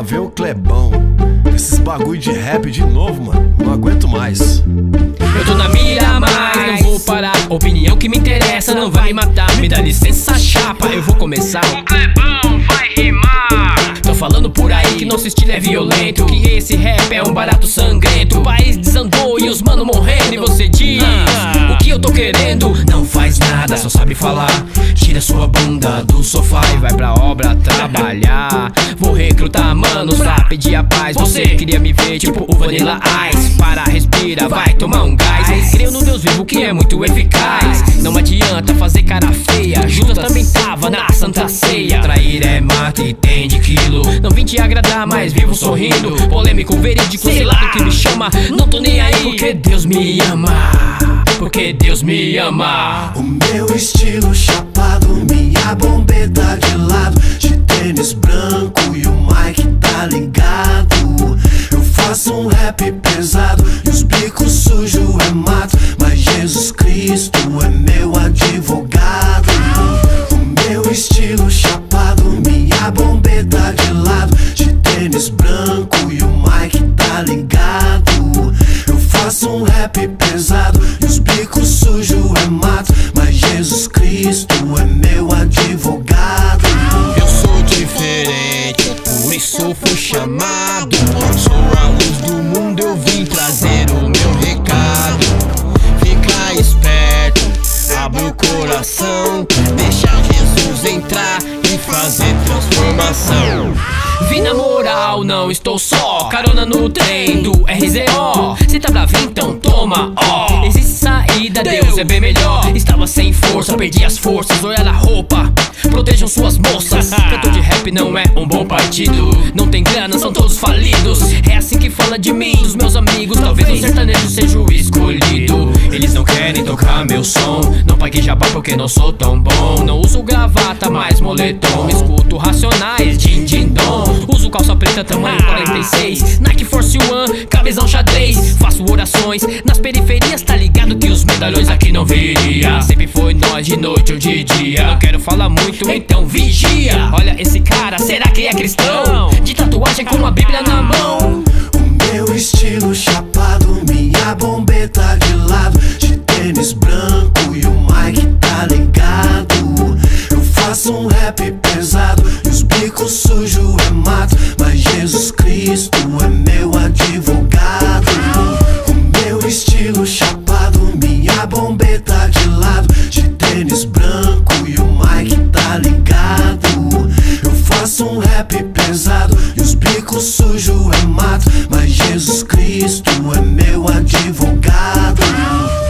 vem o Clebão. Esses bagulho de rap de novo, mano. Não aguento mais. Eu tô na mira, mas não vou parar. Opinião que me interessa não vai me matar. Me dá licença, chapa, eu vou começar. O Clebão vai rimar. Tô falando por aí que nosso estilo é violento, que esse rap é um barato sangrento. O país desandou e os mano morrendo. E você diz o que eu tô querendo. Não faz nada, só sabe falar. Tira sua bunda do sofá e vai pra obra trabalhar. Vou recrutar manos pra pedir a paz. Você queria me ver tipo o Vanilla Ice. Para, respira, vai tomar um gás. Creio no Deus vivo que é muito eficaz. Não adianta fazer cara feia. Judas também tava na Santa Ceia. Trair é mata e tem de quilo. Não vim te agradar, mas vivo sorrindo. Polêmico, verídico, sei lá do que me chama. Não tô nem aí, porque Deus me ama. Porque Deus me ama. O meu estilo chapado, minha bombeta de lado, de tênis branco e o mic tá ligado. Eu faço um rap pesado e os bicos sujos é mato, mas Jesus Cristo é meu advogado. O meu estilo chapado, minha bombeta de lado, de tênis branco e o mic tá ligado. Eu faço um rap pesado e os bicos sujos é mato, mas Jesus Cristo é meu advogado. Eu sou diferente, por isso fui chamado. Sou a luz do mundo, eu vim trazer o meu recado. Fica esperto, abre o coração, deixa Jesus entrar e fazer transformação. Vim na moral, não estou só. Carona no trem do RZO. Cê tá bravo, então toma, ó. Existe saída, Deus é bem melhor. Estava sem força, perdi as forças. Olha na roupa, protejam suas moças. Cantor de rap não é um bom partido. Não tem grana, são todos falidos. É assim que fala de mim, dos meus amigos. Talvez o sertanejo seja o escolhido. Eles não querem tocar meu som. Não paguei jabá porque não sou tão bom. Não uso gravata, mas moletom. Escuto Racionais, din din dom. Uso calça preta, tamanho 46, Nike Force One, cabezão xadrez. Faço orações nas periferias, tá ligado que os medalhões aqui não viria. Sempre foi nós de noite ou de dia. Não quero falar muito, então vigia. Olha esse cara, será que é cristão? De tatuagem com uma bíblia na mão. O meu estilo chapado, minha bombeta de lado, de tênis branco e o mic tá ligado. Eu faço um rap pesado e os bicos sujos é mato, mas Jesus Cristo é meu advogado. O meu estilo chapado, minha bombeta de lado, de tênis branco e o mic tá ligado. Eu faço um rap pesado e os bicos sujos é mato, mas Jesus Cristo é meu advogado.